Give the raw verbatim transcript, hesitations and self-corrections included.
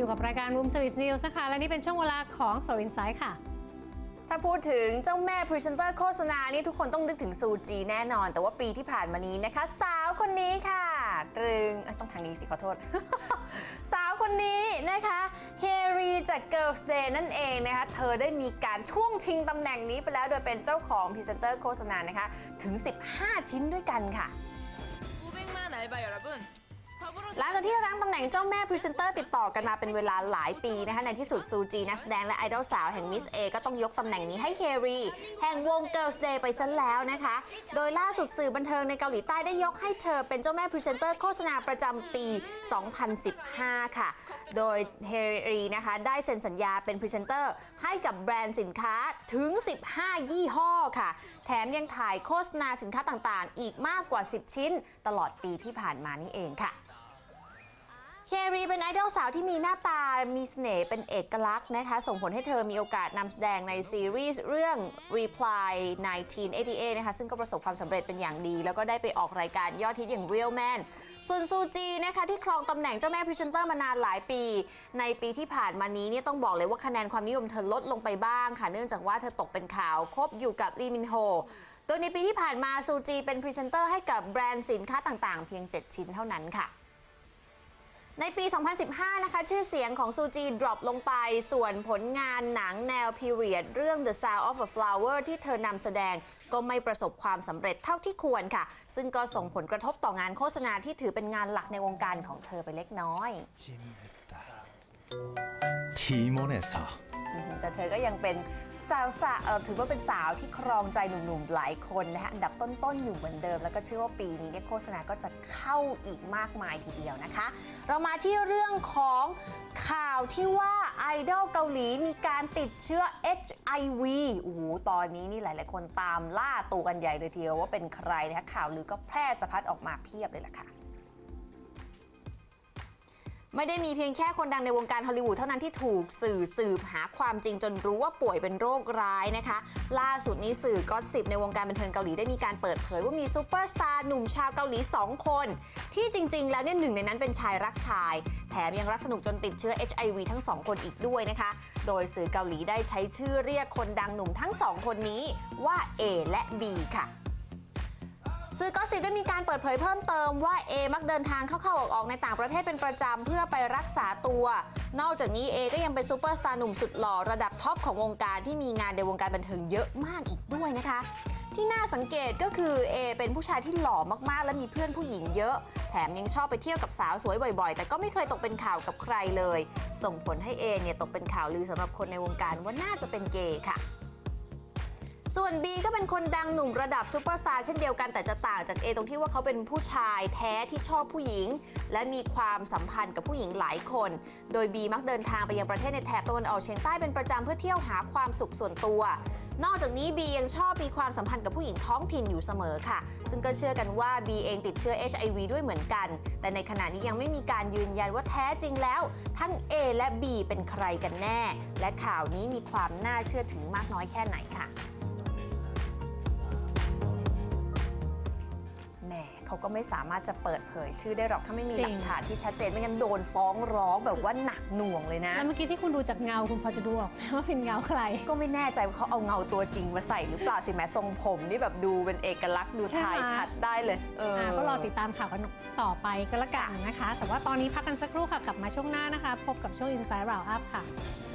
อยู่กับรายการ Room Service News นะคะและนี่เป็นช่วงเวลาของ Seoul Insight ค่ะถ้าพูดถึงเจ้าแม่พรีเซนเตอร์โฆษณานี่ทุกคนต้องนึกถึงซูจีแน่นอนแต่ว่าปีที่ผ่านมานี้นะคะสาวคนนี้ค่ะตรึงต้องทางนี้สิขอโทษ สาวคนนี้นะคะเฮรีจาก Girls Day นั่นเองนะคะเธอได้มีการช่วงชิงตำแหน่งนี้ไปแล้วโดยเป็นเจ้าของพรีเซนเตอร์โฆษณานะคะถึงสิบห้าชิ้นด้วยกันค่ะหลังจากที่รั้งตำแหน่งเจ้าแม่พรีเซนเตอร์ติดต่อกันมาเป็นเวลาหลายปีนะคะในที่สุดซูจีนักแสดงและไอดอลสาวแห่งมิสเอก็ต้องยกตำแหน่งนี้ให้เฮรีแห่งวง Girls Day ไปซะแล้วนะคะโดยล่าสุดสื่อบันเทิงในเกาหลีใต้ได้ยกให้เธอเป็นเจ้าแม่พรีเซนเตอร์โฆษณาประจำปี สองพันสิบห้า ค่ะโดยเฮรีนะคะได้เซ็นสัญญาเป็นพรีเซนเตอร์ให้กับแบรนด์สินค้าถึงสิบห้ายี่ห้อค่ะแถมยังถ่ายโฆษณาสินค้าต่างๆอีกมากกว่าสิบชิ้นตลอดปีที่ผ่านมานี่เองค่ะเฮรีเป็นไอดอลสาวที่มีหน้าตามีเสน่ห์เป็นเอกลักษณ์นะคะส่งผลให้เธอมีโอกาสนำแสดงในซีรีส์เรื่อง Reply หนึ่งพันเก้าร้อยแปดสิบแปดนะคะซึ่งก็ประสบความสำเร็จเป็นอย่างดีแล้วก็ได้ไปออกรายการยอดฮิตอย่าง Real Man ส่วนซูจีนะคะที่ครองตำแหน่งเจ้าแม่พรีเซนเตอร์มานานหลายปีในปีที่ผ่านมานี้เนี่ยต้องบอกเลยว่าคะแนนความนิยมเธอลดลงไปบ้างค่ะเนื่องจากว่าเธอตกเป็นข่าวคบอยู่กับลีมินโฮโดยในปีที่ผ่านมาซูจีเป็นพรีเซนเตอร์ให้กับแบรนด์สินค้าต่างๆเพียงเจ็ดชิ้นเท่านั้นค่ะในปี สองพันสิบห้า นะคะชื่อเสียงของซูจีดรอปลงไปส่วนผลงานหนังแนวพีเรียดเรื่อง The Sound of a Flower ที่เธอนำแสดงก็ไม่ประสบความสำเร็จเท่าที่ควรค่ะซึ่งก็ส่งผลกระทบต่องานโฆษณาที่ถือเป็นงานหลักในวงการของเธอไปเล็กน้อยแต่เธอก็ยังเป็นสาวสาวถือว่าเป็นสาวที่ครองใจหนุ่มๆหลายคนนะคะอันดับต้นๆอยู่เหมือนเดิมแล้วก็เชื่อว่าปีนี้เนี่ยโฆษณาก็จะเข้าอีกมากมายทีเดียวนะคะเรามาที่เรื่องของข่าวที่ว่าไอดอลเกาหลีมีการติดเชื้อ เอช ไอ วี โอ้โหตอนนี้นี่หลายๆคนตามล่าตัวกันใหญ่เลยทีเดียวว่าเป็นใครนะคะข่าวลือก็แพร่สะพัดออกมาเพียบเลยล่ะค่ะไม่ได้มีเพียงแค่คนดังในวงการฮอลลีวูดเท่านั้นที่ถูกสื่อสืบหาความจริงจนรู้ว่าป่วยเป็นโรคร้ายนะคะล่าสุดนี้สื่อก็อสซิปในวงการบันเทิงเกาหลีได้มีการเปิดเผยว่ามีซูเปอร์สตาร์หนุ่มชาวเกาหลีสองคนที่จริงๆแล้วเนี่ยหนึ่งในนั้นเป็นชายรักชายแถมยังรักสนุกจนติดเชื้อ เอช ไอ วี ทั้งสองคนอีกด้วยนะคะโดยสื่อเกาหลีได้ใช้ชื่อเรียกคนดังหนุ่มทั้งสองคนนี้ว่า A และ B ค่ะสื่อก็สิบได้มีการเปิดเผยเพิ่มเติมว่าเอมักเดินทางเข้าๆออกๆในต่างประเทศเป็นประจำเพื่อไปรักษาตัวนอกจากนี้เอก็ยังเป็นซูเปอร์สตาร์หนุ่มสุดหล่อระดับท็อปของวงการที่มีงานในวงการบันเทิงเยอะมากอีกด้วยนะคะที่น่าสังเกตก็คือเอเป็นผู้ชายที่หล่อมากๆและมีเพื่อนผู้หญิงเยอะแถมยังชอบไปเที่ยวกับสาวสวยบ่อยๆแต่ก็ไม่เคยตกเป็นข่าวกับใครเลยส่งผลให้เอเนี่ยตกเป็นข่าวลือสำหรับคนในวงการว่าน่าจะเป็นเกย์ค่ะส่วน B ก็เป็นคนดังหนุ่มระดับซูเปอร์สตาร์เช่นเดียวกันแต่จะต่างจาก A ตรงที่ว่าเขาเป็นผู้ชายแท้ที่ชอบผู้หญิงและมีความสัมพันธ์กับผู้หญิงหลายคนโดย B มักเดินทางไปยังประเทศในแถบตะวันออกเฉียงใต้เป็นประจำเพื่อเที่ยวหาความสุขส่วนตัวนอกจากนี้ B ยังชอบมีความสัมพันธ์กับผู้หญิงท้องถิ่นอยู่เสมอค่ะซึ่งก็เชื่อกันว่า B เองติดเชื้อ เอช ไอ วี ด้วยเหมือนกันแต่ในขณะนี้ยังไม่มีการยืนยันว่าแท้จริงแล้วทั้ง A และ B เป็นใครกันแน่และข่าวนี้มีความน่าเชื่อถือมากน้อยแค่ไหนค่ะเขาก็ไม่สามารถจะเปิดเผยชื่อได้หรอกถ้าไม่มีหลักฐานที่ชัดเจนไม่งั้นโดนฟ้องร้องแบบว่าหนักหน่วงเลยนะแล้วเมื่อกี้ที่คุณดูจากเงาคุณพอจะดูออกไหมว่าเป็นเงาใครก็ไม่แน่ใจว่าเขาเอาเงาตัวจริงมาใส่หรือเปล่าสิแม้ทรงผมนี่แบบดูเป็นเอกลักษณ์ดูถ่ายชัดได้เลยเออก็รอติดตามข่าวกันต่อไปก็แล้วกันนะคะแต่ว่าตอนนี้พักกันสักครู่ค่ะกลับมาช่วงหน้านะคะพบกับช่วง Inside Round Up ค่ะ